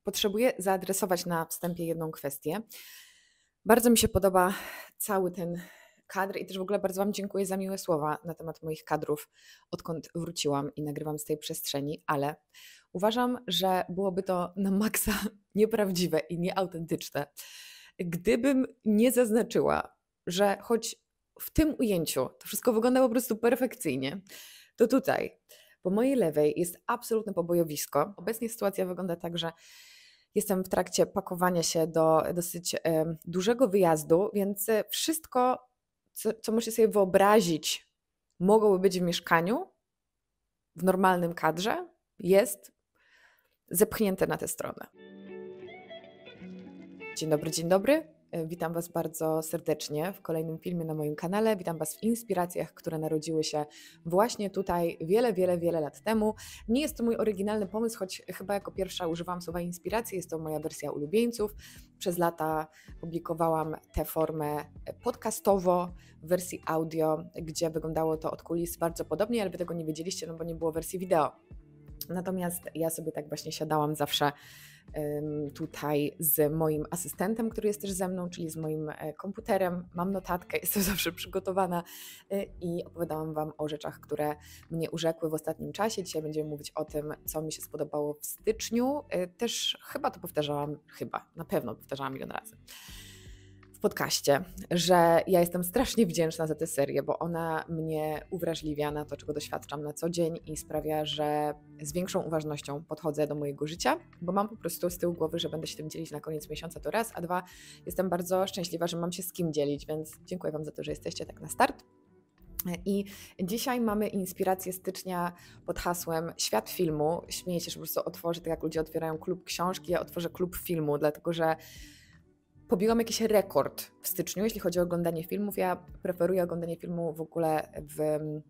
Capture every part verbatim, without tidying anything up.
potrzebuję zaadresować na wstępie jedną kwestię. Bardzo mi się podoba cały ten kadr i też w ogóle bardzo Wam dziękuję za miłe słowa na temat moich kadrów, odkąd wróciłam i nagrywam z tej przestrzeni, ale uważam, że byłoby to na maksa nieprawdziwe i nieautentyczne, gdybym nie zaznaczyła, że choć w tym ujęciu to wszystko wygląda po prostu perfekcyjnie, to tutaj po mojej lewej jest absolutne pobojowisko. Obecnie sytuacja wygląda tak, że jestem w trakcie pakowania się do dosyć e, dużego wyjazdu, więc wszystko, co, co możecie sobie wyobrazić, mogłoby być w mieszkaniu, w normalnym kadrze, jest zepchnięte na tę stronę. Dzień dobry, dzień dobry. Witam Was bardzo serdecznie w kolejnym filmie na moim kanale. Witam Was w inspiracjach, które narodziły się właśnie tutaj wiele, wiele, wiele lat temu. Nie jest to mój oryginalny pomysł, choć chyba jako pierwsza używałam słowa inspiracji. Jest to moja wersja ulubieńców. Przez lata publikowałam tę formę podcastowo w wersji audio, gdzie wyglądało to od kulis bardzo podobnie, ale Wy tego nie wiedzieliście, no bo nie było wersji wideo. Natomiast ja sobie tak właśnie siadałam zawsze tutaj z moim asystentem, który jest też ze mną, czyli z moim komputerem. Mam notatkę, jestem zawsze przygotowana i opowiadałam Wam o rzeczach, które mnie urzekły w ostatnim czasie. Dzisiaj będziemy mówić o tym, co mi się spodobało w styczniu. Też chyba to powtarzałam, chyba, na pewno powtarzałam milion razy w podcaście, że ja jestem strasznie wdzięczna za tę serię, bo ona mnie uwrażliwia na to, czego doświadczam na co dzień i sprawia, że z większą uważnością podchodzę do mojego życia, bo mam po prostu z tyłu głowy, że będę się tym dzielić na koniec miesiąca, to raz, a dwa, jestem bardzo szczęśliwa, że mam się z kim dzielić, więc dziękuję Wam za to, że jesteście tak na start. I dzisiaj mamy inspirację stycznia pod hasłem Świat filmu. Śmieję się, że po prostu otworzę, tak jak ludzie otwierają klub książki, ja otworzę klub filmu, dlatego że pobiłam jakiś rekord w styczniu, jeśli chodzi o oglądanie filmów. Ja preferuję oglądanie filmu w ogóle w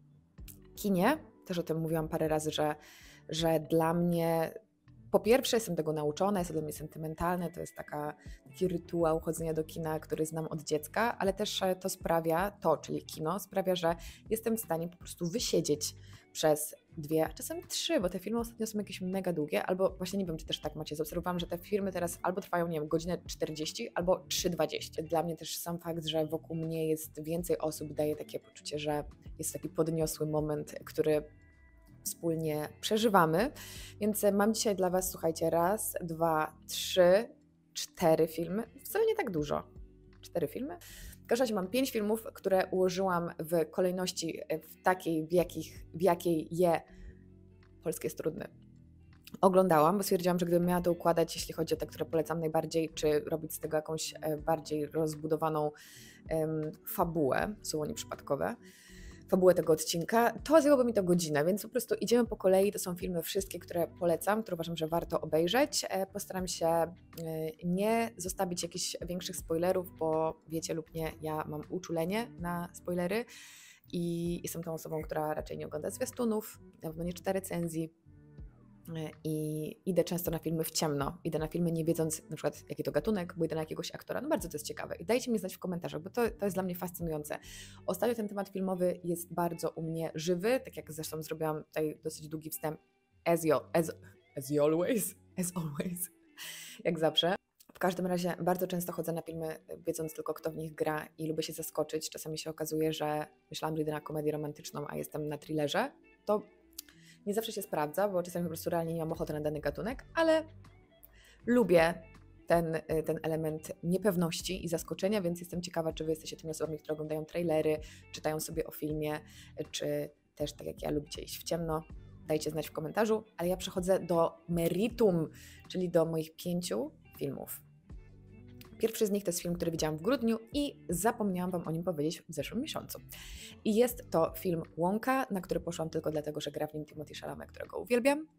kinie. Też o tym mówiłam parę razy, że, że dla mnie, po pierwsze jestem tego nauczona, jest to dla mnie sentymentalne, to jest taka, taki rytuał chodzenia do kina, który znam od dziecka, ale też to sprawia, to, czyli kino, sprawia, że jestem w stanie po prostu wysiedzieć przez dwie, a czasem trzy, bo te filmy ostatnio są jakieś mega długie, albo właśnie nie wiem, czy też tak macie, zaobserwowałam, że te filmy teraz albo trwają, nie wiem, godzinę czterdzieści, albo trzy dwadzieścia. Dla mnie też sam fakt, że wokół mnie jest więcej osób, daje takie poczucie, że jest taki podniosły moment, który wspólnie przeżywamy, więc mam dzisiaj dla Was, słuchajcie, raz, dwa, trzy, cztery filmy, wcale nie tak dużo, cztery filmy. W każdym razie mam pięć filmów, które ułożyłam w kolejności w takiej, w, jakich, w jakiej je, polskie jest trudne, oglądałam, bo stwierdziłam, że gdybym miała to układać, jeśli chodzi o te, które polecam najbardziej, czy robić z tego jakąś bardziej rozbudowaną um, fabułę, słowo nieprzypadkowe, fabułę tego odcinka, to zajęłoby mi to godzinę, więc po prostu idziemy po kolei. To są filmy wszystkie, które polecam, które uważam, że warto obejrzeć. Postaram się nie zostawić jakichś większych spoilerów, bo wiecie lub nie, ja mam uczulenie na spoilery i jestem tą osobą, która raczej nie ogląda zwiastunów, na pewno nie czyta recenzji. I idę często na filmy w ciemno, idę na filmy nie wiedząc na przykład jaki to gatunek, bo idę na jakiegoś aktora, no bardzo to jest ciekawe i dajcie mi znać w komentarzach, bo to, to jest dla mnie fascynujące. Ostatnio ten temat filmowy jest bardzo u mnie żywy, tak jak zresztą zrobiłam tutaj dosyć długi wstęp, as, you, as, as you always, as always, jak zawsze. W każdym razie bardzo często chodzę na filmy wiedząc tylko kto w nich gra i lubię się zaskoczyć, czasami się okazuje, że myślałam, że idę na komedię romantyczną, a jestem na thrillerze, to nie zawsze się sprawdza, bo czasami po prostu realnie nie mam ochoty na dany gatunek, ale lubię ten, ten element niepewności i zaskoczenia, więc jestem ciekawa, czy Wy jesteście tymi osobami, które oglądają trailery, czytają sobie o filmie, czy też tak jak ja lubicie iść w ciemno. Dajcie znać w komentarzu, ale ja przechodzę do meritum, czyli do moich pięciu filmów. Pierwszy z nich to jest film, który widziałam w grudniu i zapomniałam Wam o nim powiedzieć w zeszłym miesiącu. I jest to film Wonka, na który poszłam tylko dlatego, że gra w nim Timothée Chalamet, którego uwielbiam.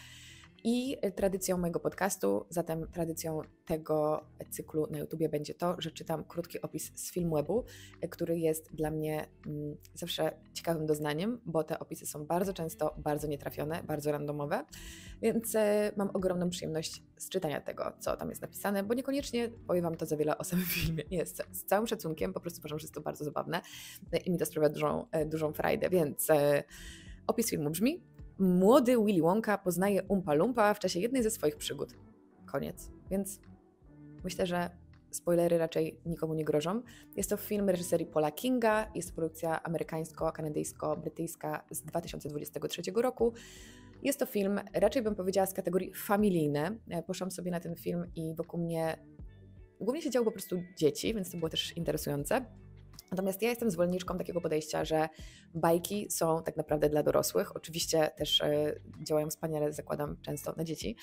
I tradycją mojego podcastu, zatem tradycją tego cyklu na YouTubie będzie to, że czytam krótki opis z Filmwebu, który jest dla mnie mm, zawsze ciekawym doznaniem, bo te opisy są bardzo często bardzo nietrafione, bardzo randomowe, więc e, mam ogromną przyjemność z czytania tego, co tam jest napisane, bo niekoniecznie powie Wam to za wiele o samym filmie. Nie, z, z całym szacunkiem, po prostu uważam, że jest to bardzo zabawne i mi to sprawia dużą, e, dużą frajdę, więc e, opis filmu brzmi: młody Willy Wonka poznaje Umpa Lumpa w czasie jednej ze swoich przygód. koniec. Więc myślę, że spoilery raczej nikomu nie grożą. Jest to film reżyserii Paula Kinga, jest to produkcja amerykańsko-kanadyjsko-brytyjska z dwa tysiące dwudziestego trzeciego roku. Jest to film, raczej bym powiedziała, z kategorii familijny. Poszłam sobie na ten film i wokół mnie głównie siedziało po prostu dzieci, więc to było też interesujące. Natomiast ja jestem zwolenniczką takiego podejścia, że bajki są tak naprawdę dla dorosłych. Oczywiście też e, działają wspaniale, zakładam, często na dzieci,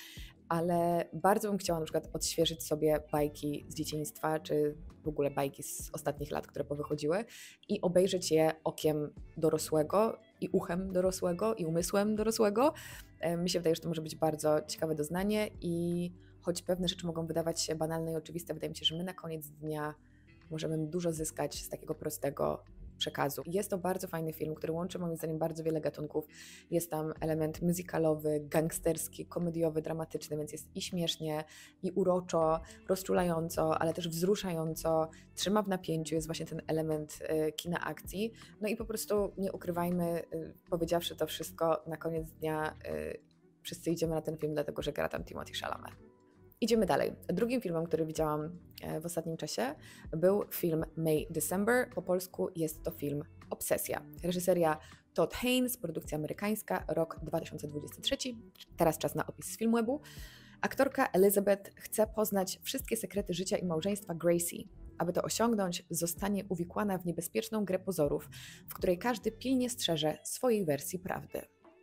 ale bardzo bym chciała na przykład odświeżyć sobie bajki z dzieciństwa, czy w ogóle bajki z ostatnich lat, które powychodziły i obejrzeć je okiem dorosłego i uchem dorosłego i umysłem dorosłego. E, mi się wydaje, że to może być bardzo ciekawe doznanie i choć pewne rzeczy mogą wydawać się banalne i oczywiste, wydaje mi się, że my na koniec dnia możemy dużo zyskać z takiego prostego przekazu. Jest to bardzo fajny film, który łączy moim zdaniem bardzo wiele gatunków. Jest tam element musicalowy, gangsterski, komediowy, dramatyczny, więc jest i śmiesznie, i uroczo, rozczulająco, ale też wzruszająco, trzyma w napięciu, jest właśnie ten element y, kina akcji. No i po prostu nie ukrywajmy, y, powiedziawszy to wszystko, na koniec dnia y, wszyscy idziemy na ten film, dlatego że gra tam Timothée Chalamet. Idziemy dalej. Drugim filmem, który widziałam w ostatnim czasie, był film May December. Po polsku jest to film Obsesja. Reżyseria Todd Haynes, produkcja amerykańska, rok dwa tysiące dwudziesty trzeci. Teraz czas na opis z Filmwebu. Aktorka Elizabeth chce poznać wszystkie sekrety życia i małżeństwa Gracie. Aby to osiągnąć, zostanie uwikłana w niebezpieczną grę pozorów, w której każdy pilnie strzeże swojej wersji prawdy.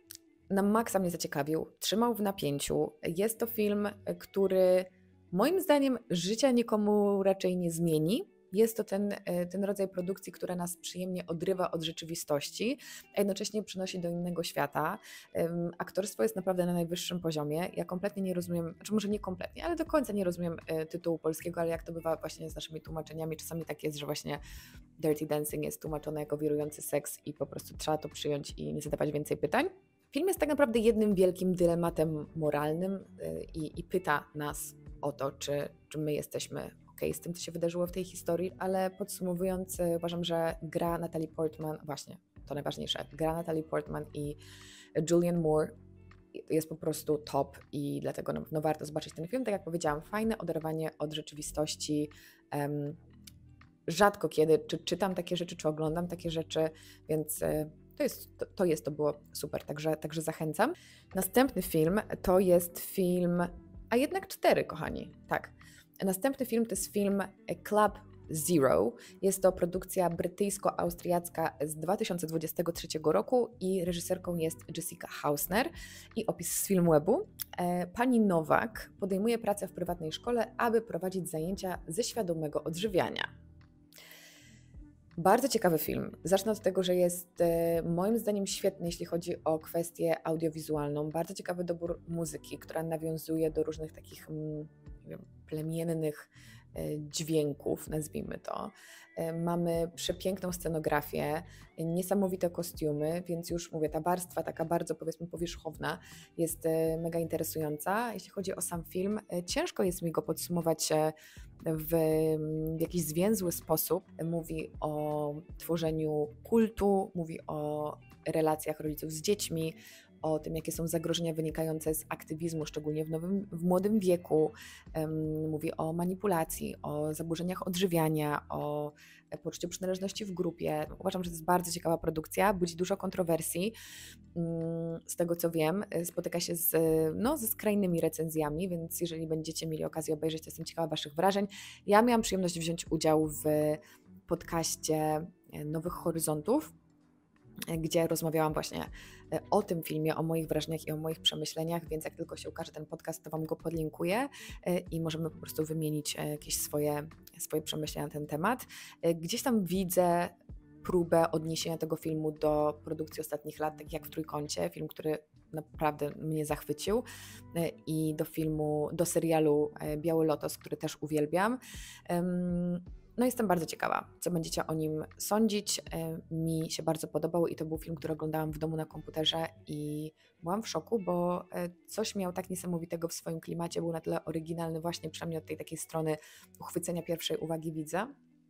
Na maksa mnie zaciekawił, trzymał w napięciu. Jest to film, który moim zdaniem życia nikomu raczej nie zmieni. Jest to ten, ten rodzaj produkcji, która nas przyjemnie odrywa od rzeczywistości, a jednocześnie przynosi do innego świata. Um, aktorstwo jest naprawdę na najwyższym poziomie. Ja kompletnie nie rozumiem, znaczy może nie kompletnie, ale do końca nie rozumiem e, tytułu polskiego, ale jak to bywa właśnie z naszymi tłumaczeniami, czasami tak jest, że właśnie Dirty Dancing jest tłumaczone jako wirujący seks i po prostu trzeba to przyjąć i nie zadawać więcej pytań. Film jest tak naprawdę jednym wielkim dylematem moralnym i, i pyta nas o to, czy, czy my jesteśmy okej z tym, co się wydarzyło w tej historii, ale podsumowując, uważam, że gra Natalie Portman, właśnie to najważniejsze, gra Natalie Portman i Julianne Moore jest po prostu top i dlatego na pewno warto zobaczyć ten film. Tak jak powiedziałam, fajne oderwanie od rzeczywistości. Um, rzadko kiedy, czy czytam takie rzeczy, czy oglądam takie rzeczy, więc To jest, to, to jest, to było super, także, także zachęcam. Następny film to jest film, a jednak cztery, kochani, tak. Następny film to jest film Club Zero. Jest to produkcja brytyjsko-austriacka z dwa tysiące dwudziestego trzeciego roku i reżyserką jest Jessica Hausner i opis z Filmwebu. Pani Nowak podejmuje pracę w prywatnej szkole, aby prowadzić zajęcia ze świadomego odżywiania. Bardzo ciekawy film. Zacznę od tego, że jest e, moim zdaniem świetny, jeśli chodzi o kwestię audiowizualną. Bardzo ciekawy dobór muzyki, która nawiązuje do różnych takich mm, nie wiem, plemiennych e, dźwięków, nazwijmy to. E, mamy przepiękną scenografię, e, niesamowite kostiumy, więc już mówię, ta warstwa taka bardzo, powiedzmy, powierzchowna jest e, mega interesująca. Jeśli chodzi o sam film, e, ciężko jest mi go podsumować e, w, w jakiś zwięzły sposób. Mówi o tworzeniu kultu, mówi o relacjach rodziców z dziećmi, o tym, jakie są zagrożenia wynikające z aktywizmu, szczególnie w, nowym, w młodym wieku. Um, mówi o manipulacji, o zaburzeniach odżywiania, o poczuciu przynależności w grupie. Uważam, że to jest bardzo ciekawa produkcja, budzi dużo kontrowersji. Um, z tego co wiem, spotyka się z, no, ze skrajnymi recenzjami, więc jeżeli będziecie mieli okazję obejrzeć, to jestem ciekawa waszych wrażeń. Ja miałam przyjemność wziąć udział w podcaście Nowych Horyzontów, gdzie rozmawiałam właśnie o tym filmie, o moich wrażeniach i o moich przemyśleniach, więc jak tylko się ukaże ten podcast, to Wam go podlinkuję i możemy po prostu wymienić jakieś swoje, swoje przemyślenia na ten temat. Gdzieś tam widzę próbę odniesienia tego filmu do produkcji ostatnich lat, tak jak w Trójkącie, film, który naprawdę mnie zachwycił, i do filmu, do serialu Biały Lotos, który też uwielbiam. No jestem bardzo ciekawa, co będziecie o nim sądzić. Mi się bardzo podobał i to był film, który oglądałam w domu na komputerze i byłam w szoku, bo coś miał tak niesamowitego w swoim klimacie, był na tyle oryginalny właśnie przynajmniej od tej takiej strony uchwycenia pierwszej uwagi widza,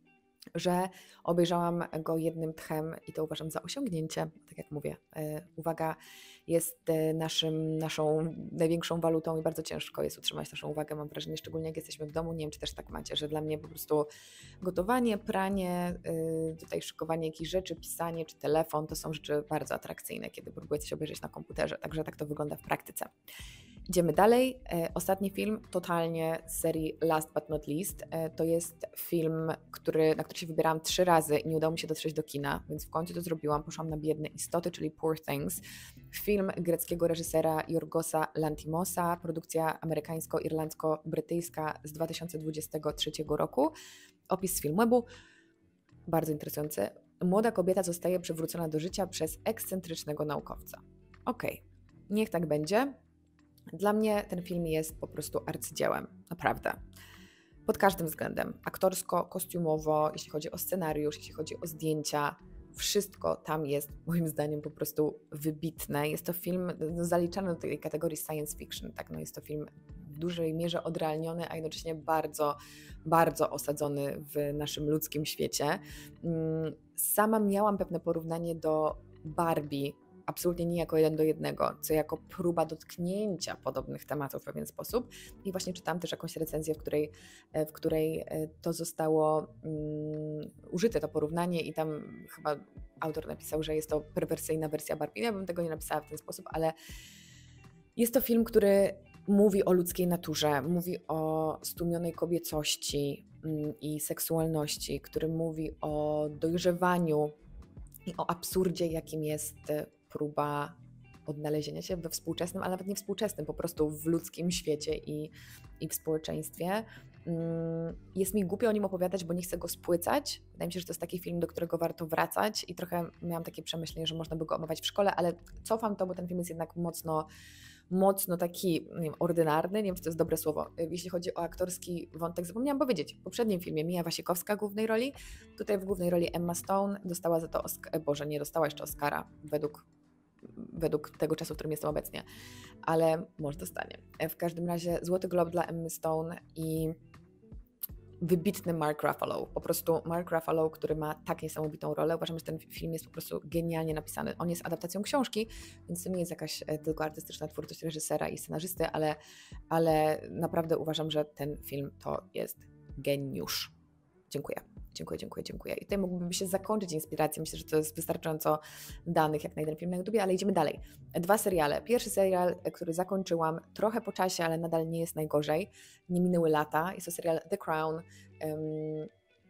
że obejrzałam go jednym tchem i to uważam za osiągnięcie. Tak jak mówię, e, uwaga jest e, naszym, naszą największą walutą i bardzo ciężko jest utrzymać naszą uwagę, mam wrażenie, szczególnie jak jesteśmy w domu. Nie wiem, czy też tak macie, że dla mnie po prostu gotowanie, pranie, y, tutaj szykowanie jakichś rzeczy, pisanie czy telefon to są rzeczy bardzo atrakcyjne, kiedy próbuję coś obejrzeć na komputerze, także tak to wygląda w praktyce. Idziemy dalej. E, Ostatni film, totalnie z serii Last but not least. E, To jest film, który, na który się wybierałam trzy razy i nie udało mi się dotrzeć do kina, więc w końcu to zrobiłam. Poszłam na Biedne Istoty, czyli Poor Things. Film greckiego reżysera Yorgosa Lanthimosa, produkcja amerykańsko-irlandzko-brytyjska z dwa tysiące dwudziestego trzeciego roku. Opis z Filmwebu, bardzo interesujący. Młoda kobieta zostaje przywrócona do życia przez ekscentrycznego naukowca. Okej, niech tak będzie. Dla mnie ten film jest po prostu arcydziełem, naprawdę. Pod każdym względem, aktorsko, kostiumowo, jeśli chodzi o scenariusz, jeśli chodzi o zdjęcia, wszystko tam jest moim zdaniem po prostu wybitne. Jest to film no, zaliczany do tej kategorii science fiction, tak? No jest to film w dużej mierze odrealniony, a jednocześnie bardzo, bardzo osadzony w naszym ludzkim świecie. Mm, Sama miałam pewne porównanie do Barbie, absolutnie nie jako jeden do jednego, co jako próba dotknięcia podobnych tematów w pewien sposób. I właśnie czytałam też jakąś recenzję, w której, w której to zostało um, użyte, to porównanie i tam chyba autor napisał, że jest to perwersyjna wersja Barbie. Ja bym tego nie napisała w ten sposób, ale jest to film, który mówi o ludzkiej naturze, mówi o stłumionej kobiecości um, i seksualności, który mówi o dojrzewaniu i o absurdzie, jakim jest próba odnalezienia się we współczesnym, ale nawet nie współczesnym, po prostu w ludzkim świecie i, i w społeczeństwie. Jest mi głupio o nim opowiadać, bo nie chcę go spłycać. Wydaje mi się, że to jest taki film, do którego warto wracać i trochę miałam takie przemyślenie, że można by go omawiać w szkole, ale cofam to, bo ten film jest jednak mocno mocno taki, nie wiem, ordynarny, nie wiem, czy to jest dobre słowo. Jeśli chodzi o aktorski wątek, zapomniałam powiedzieć, w poprzednim filmie Mia Wasikowska w głównej roli, tutaj w głównej roli Emma Stone, dostała za to, Osc- Boże, nie dostała jeszcze Oscara, według, według tego czasu, w którym jestem obecnie, ale może dostanie. W każdym razie Złoty Glob dla Emmy Stone i wybitny Mark Ruffalo. Po prostu Mark Ruffalo, który ma tak niesamowitą rolę. Uważam, że ten film jest po prostu genialnie napisany. On jest adaptacją książki, więc to nie jest jakaś tylko artystyczna twórczość reżysera i scenarzysty, ale, ale naprawdę uważam, że ten film to jest geniusz. Dziękuję. Dziękuję, dziękuję, dziękuję. I tutaj mógłby się zakończyć inspiracją. Myślę, że to jest wystarczająco danych jak na jeden film na YouTubie, ale idziemy dalej. Dwa seriale. Pierwszy serial, który zakończyłam trochę po czasie, ale nadal nie jest najgorzej. Nie minęły lata. Jest to serial The Crown. Um,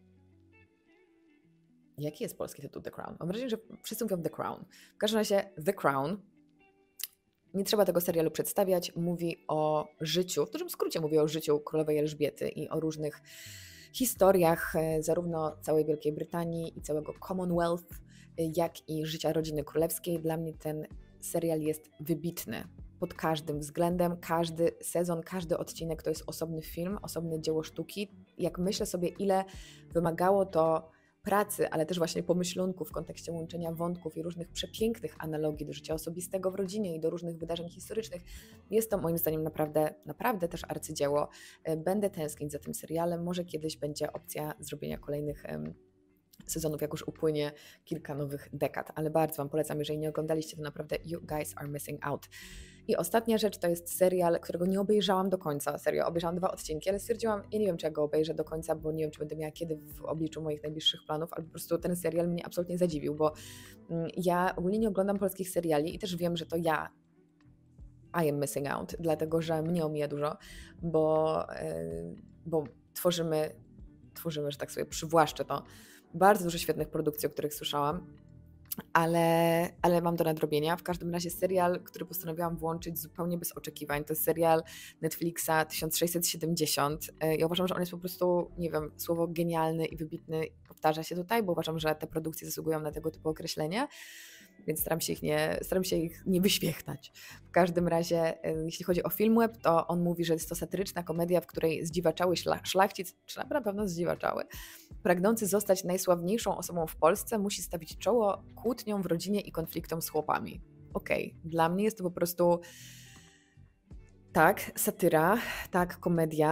jaki jest polski tytuł The Crown? Mam wrażenie, że wszyscy mówią The Crown. W każdym razie The Crown. Nie trzeba tego serialu przedstawiać. Mówi o życiu, w dużym skrócie mówi o życiu królowej Elżbiety i o różnych historiach zarówno całej Wielkiej Brytanii i całego Commonwealth, jak i życia rodziny królewskiej. Dla mnie ten serial jest wybitny pod każdym względem. Każdy sezon, każdy odcinek to jest osobny film, osobne dzieło sztuki. Jak myślę sobie, ile wymagało to pracy, ale też właśnie pomyślunku w kontekście łączenia wątków i różnych przepięknych analogii do życia osobistego w rodzinie i do różnych wydarzeń historycznych. Jest to moim zdaniem naprawdę, naprawdę też arcydzieło. Będę tęsknić za tym serialem. Może kiedyś będzie opcja zrobienia kolejnych um, sezonów, jak już upłynie kilka nowych dekad, ale bardzo Wam polecam, jeżeli nie oglądaliście, to naprawdę you guys are missing out. I ostatnia rzecz to jest serial, którego nie obejrzałam do końca. Serio, obejrzałam dwa odcinki, ale stwierdziłam, ja nie wiem, czy ja go obejrzę do końca, bo nie wiem, czy będę miała kiedy w obliczu moich najbliższych planów, ale po prostu ten serial mnie absolutnie zadziwił, bo ja ogólnie nie oglądam polskich seriali i też wiem, że to ja I am missing out, dlatego że mnie omija dużo, bo, yy, bo tworzymy, tworzymy, że tak sobie przywłaszczę to, bardzo dużo świetnych produkcji, o których słyszałam, ale, ale mam do nadrobienia. W każdym razie serial, który postanowiłam włączyć zupełnie bez oczekiwań, to jest serial Netflixa tysiąc sześćset siedemdziesiąt. Ja uważam, że on jest po prostu, nie wiem, słowo genialny i wybitny powtarza się tutaj, bo uważam, że te produkcje zasługują na tego typu określenie, więc staram się ich nie, staram się ich nie wyświechtać. W każdym razie, jeśli chodzi o Filmweb, to on mówi, że jest to satyryczna komedia, w której zdziwaczały szlachcic, czy na pewno zdziwaczały, pragnący zostać najsławniejszą osobą w Polsce, musi stawić czoło kłótniom w rodzinie i konfliktom z chłopami. Okej, okay. Dla mnie jest to po prostu tak, satyra, tak, komedia,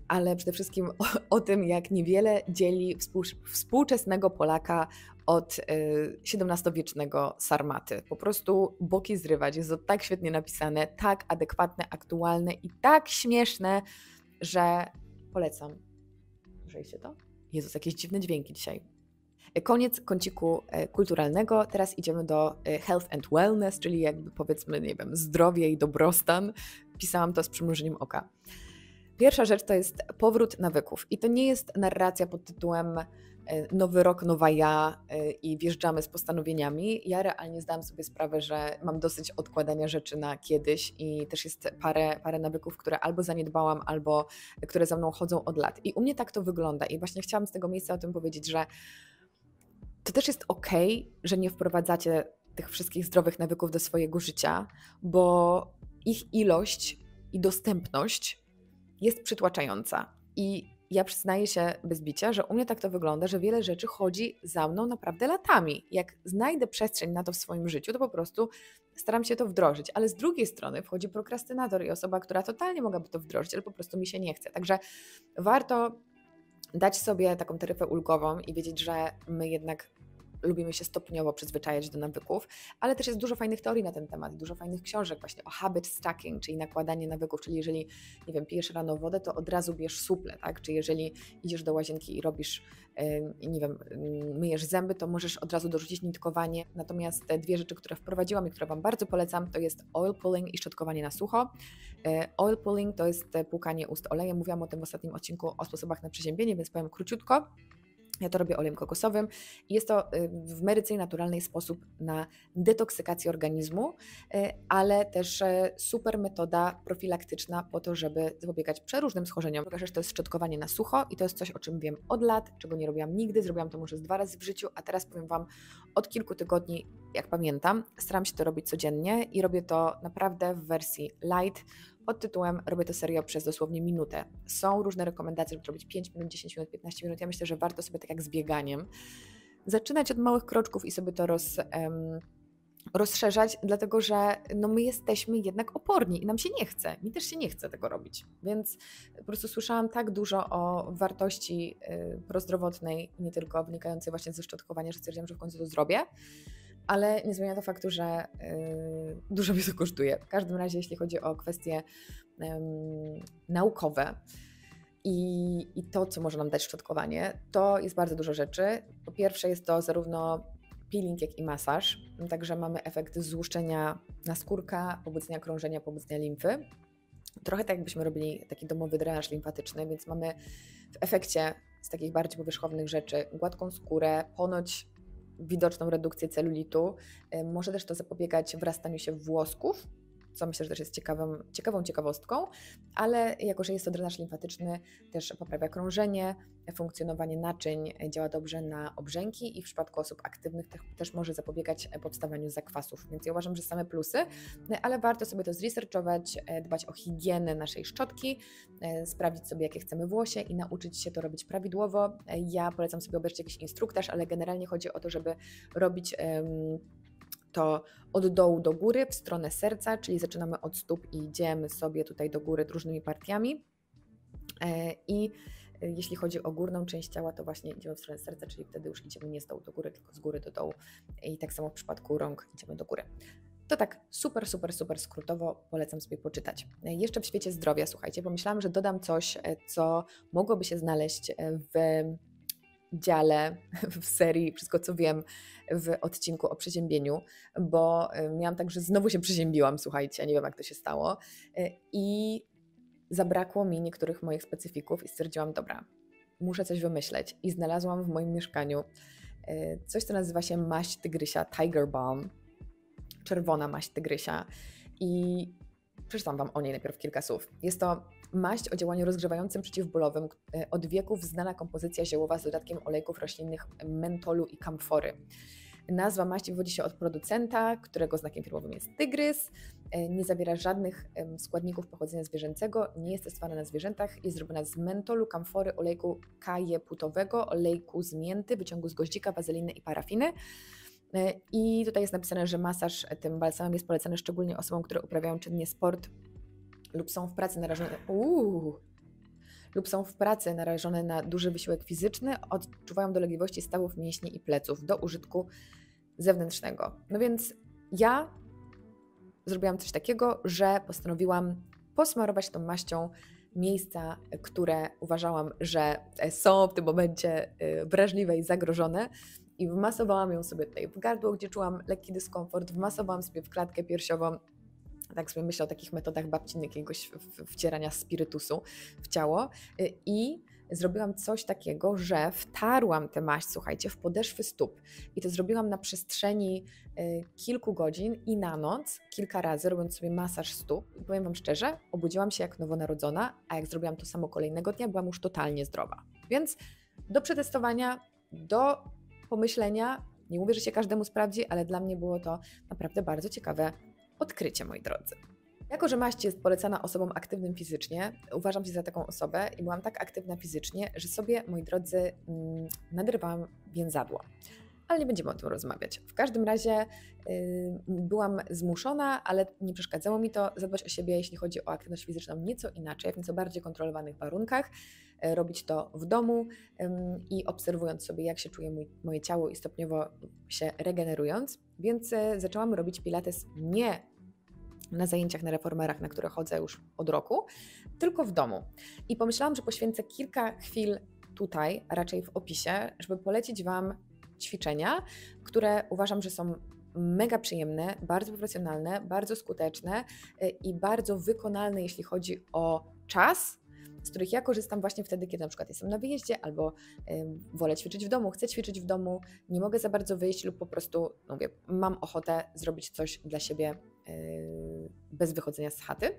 ale przede wszystkim o, o tym, jak niewiele dzieli współ- współczesnego Polaka od y, siedemnastowiecznego Sarmaty. Po prostu boki zrywać. Jest to tak świetnie napisane, tak adekwatne, aktualne i tak śmieszne, że polecam. Słyszeliście to? Jezus, jakieś dziwne dźwięki dzisiaj. Koniec kąciku kulturalnego. Teraz idziemy do health and wellness, czyli jakby powiedzmy, nie wiem, zdrowie i dobrostan. Pisałam to z przymrużeniem oka. Pierwsza rzecz to jest powrót nawyków. I to nie jest narracja pod tytułem nowy rok, nowa ja i wjeżdżamy z postanowieniami. Ja realnie zdałam sobie sprawę, że mam dosyć odkładania rzeczy na kiedyś i też jest parę, parę nawyków, które albo zaniedbałam, albo które za mną chodzą od lat. I u mnie tak to wygląda. I właśnie chciałam z tego miejsca o tym powiedzieć, że to też jest okej, że nie wprowadzacie tych wszystkich zdrowych nawyków do swojego życia, bo ich ilość i dostępność jest przytłaczająca. I ja przyznaję się bez bicia, że u mnie tak to wygląda, że wiele rzeczy chodzi za mną naprawdę latami. Jak znajdę przestrzeń na to w swoim życiu, to po prostu staram się to wdrożyć. Ale z drugiej strony wchodzi prokrastynator i osoba, która totalnie mogłaby to wdrożyć, ale po prostu mi się nie chce. Także warto dać sobie taką taryfę ulgową i wiedzieć, że my jednak lubimy się stopniowo przyzwyczajać do nawyków, ale też jest dużo fajnych teorii na ten temat, dużo fajnych książek właśnie o habit stacking, czyli nakładanie nawyków, czyli jeżeli, nie wiem, pijesz rano wodę, to od razu bierz suple, tak? Czy jeżeli idziesz do łazienki i robisz, yy, nie wiem, yy, myjesz zęby, to możesz od razu dorzucić nitkowanie. Natomiast te dwie rzeczy, które wprowadziłam i które Wam bardzo polecam, to jest oil pulling i szczotkowanie na sucho. Yy, oil pulling to jest płukanie ust olejem. Mówiłam o tym w ostatnim odcinku o sposobach na przeziębienie, więc powiem króciutko. Ja to robię olejem kokosowym i jest to w mary naturalny sposób na detoksykację organizmu, ale też super metoda profilaktyczna po to, żeby zapobiegać przeróżnym schorzeniom. Druga rzecz to jest szczotkowanie na sucho i to jest coś, o czym wiem od lat, czego nie robiłam nigdy, zrobiłam to może z dwa razy w życiu, a teraz powiem Wam od kilku tygodni, jak pamiętam, staram się to robić codziennie i robię to naprawdę w wersji light, pod tytułem robię to serio przez dosłownie minutę. Są różne rekomendacje, żeby to robić pięć minut, dziesięć minut, piętnaście minut. Ja myślę, że warto sobie tak jak z bieganiem zaczynać od małych kroczków i sobie to roz, um, rozszerzać, dlatego że no my jesteśmy jednak oporni i nam się nie chce. Mi też się nie chce tego robić. Więc po prostu słyszałam tak dużo o wartości y, prozdrowotnej, nie tylko wynikającej właśnie ze szczotkowania, że stwierdziłam, że w końcu to zrobię. Ale nie zmienia to faktu, że yy, dużo mnie to kosztuje. W każdym razie, jeśli chodzi o kwestie yy, naukowe i, i to, co może nam dać szczotkowanie, to jest bardzo dużo rzeczy. Po pierwsze jest to zarówno peeling, jak i masaż. Także mamy efekt złuszczenia naskórka, pobudzenia krążenia, pobudzenia limfy. Trochę tak jakbyśmy robili taki domowy drenaż limfatyczny, więc mamy w efekcie z takich bardziej powierzchownych rzeczy gładką skórę, ponoć widoczną redukcję celulitu. Może też to zapobiegać wrastaniu się włosków, co myślę, że też jest ciekawą, ciekawą ciekawostką, ale jako, że jest to drenaż limfatyczny, też poprawia krążenie, funkcjonowanie naczyń, działa dobrze na obrzęki i w przypadku osób aktywnych też, też może zapobiegać powstawaniu zakwasów. Więc ja uważam, że same plusy, ale warto sobie to zresearchować, dbać o higienę naszej szczotki, sprawdzić sobie, jakie chcemy włosie i nauczyć się to robić prawidłowo. Ja polecam sobie obejrzeć jakiś instruktaż, ale generalnie chodzi o to, żeby robić um, to od dołu do góry w stronę serca, czyli zaczynamy od stóp i idziemy sobie tutaj do góry różnymi partiami. I jeśli chodzi o górną część ciała, to właśnie idziemy w stronę serca, czyli wtedy już idziemy nie z dołu do góry, tylko z góry do dołu. I tak samo w przypadku rąk idziemy do góry. To tak super, super, super skrótowo polecam sobie poczytać. Jeszcze w świecie zdrowia, słuchajcie, pomyślałam, że dodam coś, co mogłoby się znaleźć w dziale, w serii Wszystko co wiem w odcinku o przeziębieniu, bo miałam tak, że znowu się przeziębiłam, słuchajcie, nie wiem jak to się stało i zabrakło mi niektórych moich specyfików i stwierdziłam, dobra, muszę coś wymyśleć i znalazłam w moim mieszkaniu coś, co nazywa się maść tygrysia, Tiger Balm, czerwona maść tygrysia i przeczytam Wam o niej najpierw kilka słów. Jest to maść o działaniu rozgrzewającym, przeciwbólowym, od wieków znana kompozycja ziołowa z dodatkiem olejków roślinnych mentolu i kamfory. Nazwa maści wywodzi się od producenta, którego znakiem firmowym jest tygrys. Nie zawiera żadnych składników pochodzenia zwierzęcego, nie jest testowana na zwierzętach, jest zrobiona z mentolu, kamfory, olejku kajeputowego, olejku z mięty, wyciągu z goździka, wazeliny i parafiny. I tutaj jest napisane, że masaż tym balsamem jest polecany szczególnie osobom, które uprawiają czynnie sport lub są w pracy narażone, uuu, lub są w pracy narażone na duży wysiłek fizyczny, odczuwają dolegliwości stawów mięśni i pleców do użytku zewnętrznego. No więc ja zrobiłam coś takiego, że postanowiłam posmarować tą maścią miejsca, które uważałam, że są w tym momencie wrażliwe i zagrożone, i wmasowałam ją sobie tutaj w gardło, gdzie czułam lekki dyskomfort, wmasowałam sobie w klatkę piersiową. Tak sobie myślę o takich metodach babci jakiegoś wcierania spirytusu w ciało, i zrobiłam coś takiego, że wtarłam tę maść, słuchajcie, w podeszwy stóp, i to zrobiłam na przestrzeni kilku godzin i na noc, kilka razy, robiąc sobie masaż stóp. I powiem Wam szczerze, obudziłam się jak nowonarodzona, a jak zrobiłam to samo kolejnego dnia, byłam już totalnie zdrowa. Więc do przetestowania, do pomyślenia, nie mówię, że się każdemu sprawdzi, ale dla mnie było to naprawdę bardzo ciekawe odkrycie, moi drodzy. Jako że maść jest polecana osobom aktywnym fizycznie, uważam się za taką osobę i byłam tak aktywna fizycznie, że sobie, moi drodzy, mm, naderwałam więzadło. Ale nie będziemy o tym rozmawiać. W każdym razie yy, byłam zmuszona, ale nie przeszkadzało mi to zadbać o siebie, jeśli chodzi o aktywność fizyczną, nieco inaczej, w nieco bardziej kontrolowanych warunkach, yy, robić to w domu yy, i obserwując sobie, jak się czuje mój, moje ciało i stopniowo się regenerując. Więc yy, zaczęłam robić pilates nie na zajęciach na reformerach, na które chodzę już od roku, tylko w domu. I pomyślałam, że poświęcę kilka chwil tutaj, a raczej w opisie, żeby polecić Wam ćwiczenia, które uważam, że są mega przyjemne, bardzo profesjonalne, bardzo skuteczne i bardzo wykonalne, jeśli chodzi o czas, z których ja korzystam właśnie wtedy, kiedy na przykład jestem na wyjeździe albo y, wolę ćwiczyć w domu, chcę ćwiczyć w domu, nie mogę za bardzo wyjść lub po prostu, no mówię, mam ochotę zrobić coś dla siebie y, bez wychodzenia z chaty.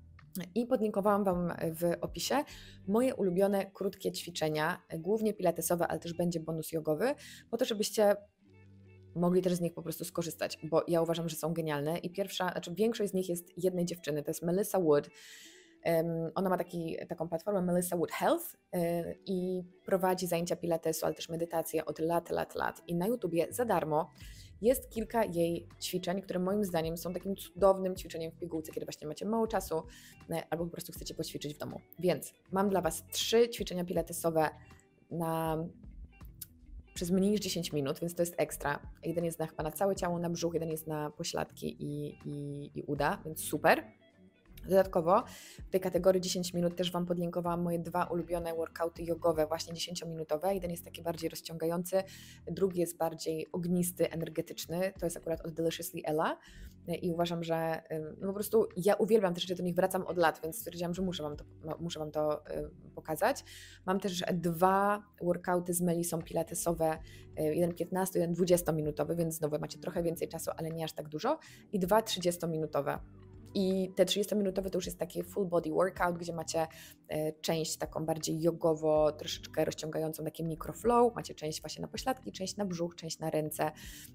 I podlinkowałam Wam w opisie moje ulubione krótkie ćwiczenia, głównie pilatesowe, ale też będzie bonus jogowy, po to, żebyście mogli też z nich po prostu skorzystać, bo ja uważam, że są genialne. I pierwsza, znaczy większość z nich jest jednej dziewczyny, to jest Melissa Wood. Um, ona ma taki, taką platformę Melissa Wood Health yy, i prowadzi zajęcia pilatesu, ale też medytację od lat, lat, lat. I na YouTubie za darmo jest kilka jej ćwiczeń, które moim zdaniem są takim cudownym ćwiczeniem w pigułce, kiedy właśnie macie mało czasu yy, albo po prostu chcecie poćwiczyć w domu. Więc mam dla Was trzy ćwiczenia pilatesowe na przez mniej niż dziesięć minut, więc to jest ekstra. Jeden jest na, chyba na całe ciało, na brzuch, jeden jest na pośladki i, i, i uda, więc super. Dodatkowo w tej kategorii dziesięć minut też Wam podlinkowałam moje dwa ulubione workouty jogowe, właśnie dziesięciominutowe. Jeden jest taki bardziej rozciągający, drugi jest bardziej ognisty, energetyczny. To jest akurat od Deliciously Ella i uważam, że no po prostu ja uwielbiam te rzeczy, do nich wracam od lat, więc stwierdziłam, że muszę Wam to, muszę wam to pokazać. Mam też dwa workouty z Melissą pilatesowe, jeden piętnasto, jeden dwudziestominutowy, więc znowu macie trochę więcej czasu, ale nie aż tak dużo, i dwa trzydziestominutowe. I te trzydziestominutowe to już jest taki full body workout, gdzie macie część taką bardziej jogowo, troszeczkę rozciągającą, takie microflow, macie część właśnie na pośladki, część na brzuch, część na ręce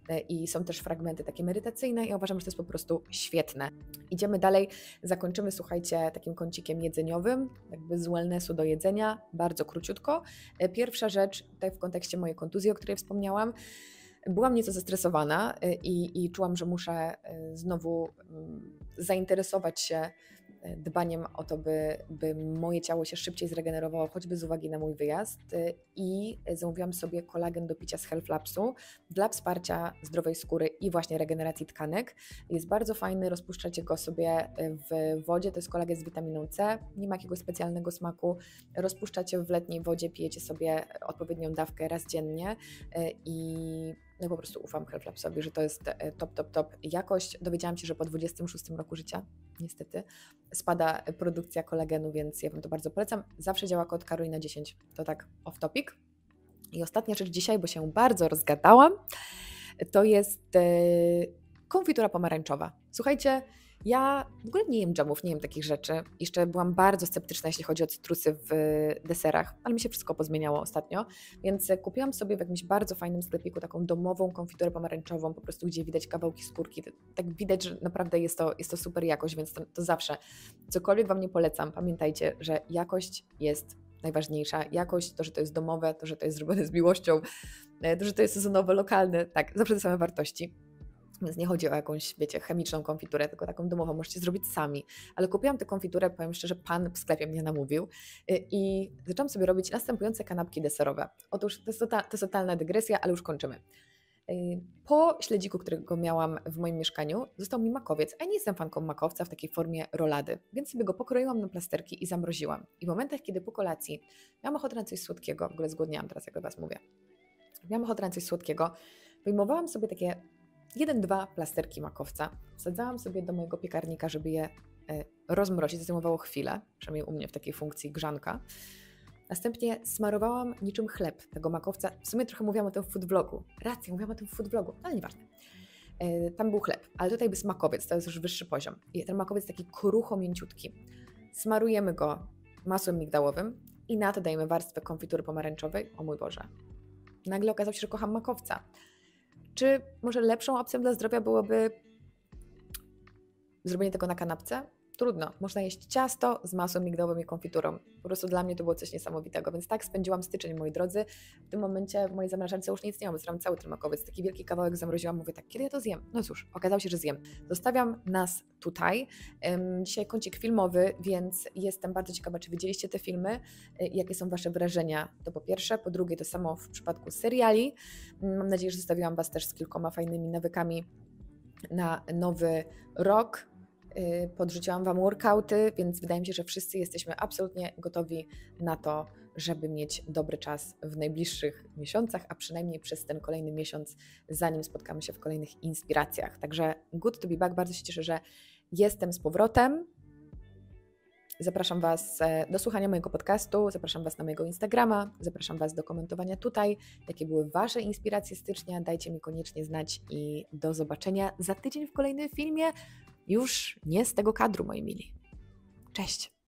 i są też fragmenty takie medytacyjne. Ja uważam, że to jest po prostu świetne. Idziemy dalej, zakończymy, słuchajcie, takim kącikiem jedzeniowym, jakby z wellnessu do jedzenia, bardzo króciutko. Pierwsza rzecz, tutaj w kontekście mojej kontuzji, o której wspomniałam, byłam nieco zestresowana i, i czułam, że muszę znowu zainteresować się dbaniem o to, by, by moje ciało się szybciej zregenerowało, choćby z uwagi na mój wyjazd, i zamówiłam sobie kolagen do picia z Health Labsu dla wsparcia zdrowej skóry i właśnie regeneracji tkanek. Jest bardzo fajny, rozpuszczacie go sobie w wodzie, to jest kolagen z witaminą C, nie ma jakiegoś specjalnego smaku, rozpuszczacie w letniej wodzie, pijecie sobie odpowiednią dawkę raz dziennie i no po prostu ufam Health Labsowi, że to jest top, top, top jakość. Dowiedziałam się, że po dwudziestym szóstym roku życia niestety spada produkcja kolagenu, więc ja Wam to bardzo polecam. Zawsze działa kod Karolina dziesięć, to tak off topic. I ostatnia rzecz dzisiaj, bo się bardzo rozgadałam, to jest konfitura pomarańczowa. Słuchajcie, ja w ogóle nie jem dżemów, nie jem takich rzeczy. Jeszcze byłam bardzo sceptyczna, jeśli chodzi o cytrusy w deserach, ale mi się wszystko pozmieniało ostatnio, więc kupiłam sobie w jakimś bardzo fajnym sklepiku taką domową konfiturę pomarańczową, po prostu gdzie widać kawałki skórki. Tak widać, że naprawdę jest to, jest to super jakość, więc to, to zawsze, cokolwiek Wam nie polecam, pamiętajcie, że jakość jest najważniejsza. Jakość, to, że to jest domowe, to, że to jest zrobione z miłością, to, że to jest sezonowe, lokalne, tak, zawsze te same wartości. Więc nie chodzi o jakąś, wiecie, chemiczną konfiturę, tylko taką domową, możecie zrobić sami. Ale kupiłam tę konfiturę, powiem szczerze, pan w sklepie mnie namówił y, i zaczęłam sobie robić następujące kanapki deserowe. Otóż to jest, tota, to jest totalna dygresja, ale już kończymy. Y, Po śledziku, którego miałam w moim mieszkaniu, został mi makowiec, a nie jestem fanką makowca w takiej formie rolady, więc sobie go pokroiłam na plasterki i zamroziłam. I w momentach, kiedy po kolacji miałam ochotę na coś słodkiego, w ogóle zgłodniałam teraz, jak do Was mówię, miałam ochotę na coś słodkiego, wyjmowałam sobie takie jeden, dwa plasterki makowca, wsadzałam sobie do mojego piekarnika, żeby je e, rozmrozić, to zajmowało chwilę, przynajmniej u mnie w takiej funkcji grzanka. Następnie smarowałam niczym chleb tego makowca, w sumie trochę mówiłam o tym w food vlogu, racja, mówiłam o tym w food vlogu, ale nieważne. E, tam był chleb, ale tutaj jest makowiec, to jest już wyższy poziom. I ten makowiec taki krucho mięciutki. Smarujemy go masłem migdałowym i na to dajemy warstwę konfitury pomarańczowej. O mój Boże. Nagle okazało się, że kocham makowca. Czy może lepszą opcją dla zdrowia byłoby zrobienie tego na kanapce? Trudno. Można jeść ciasto z masłem migdałowym i konfiturą. Po prostu dla mnie to było coś niesamowitego. Więc tak spędziłam styczeń, moi drodzy. W tym momencie w mojej zamrażarce już nic nie mam. Zram cały ten makowiec. Taki wielki kawałek zamroziłam. Mówię tak, kiedy ja to zjem? No cóż, okazało się, że zjem. Zostawiam nas tutaj. Dzisiaj kącik filmowy, więc jestem bardzo ciekawa, czy widzieliście te filmy. Jakie są Wasze wrażenia? To po pierwsze. Po drugie, to samo w przypadku seriali. Mam nadzieję, że zostawiłam Was też z kilkoma fajnymi nawykami na nowy rok. Podrzuciłam Wam workouty, więc wydaje mi się, że wszyscy jesteśmy absolutnie gotowi na to, żeby mieć dobry czas w najbliższych miesiącach, a przynajmniej przez ten kolejny miesiąc, zanim spotkamy się w kolejnych inspiracjach. Także good to be back, bardzo się cieszę, że jestem z powrotem. Zapraszam Was do słuchania mojego podcastu, zapraszam Was na mojego Instagrama, zapraszam Was do komentowania tutaj, jakie były Wasze inspiracje stycznia, dajcie mi koniecznie znać i do zobaczenia za tydzień w kolejnym filmie, już nie z tego kadru, moi mili. Cześć!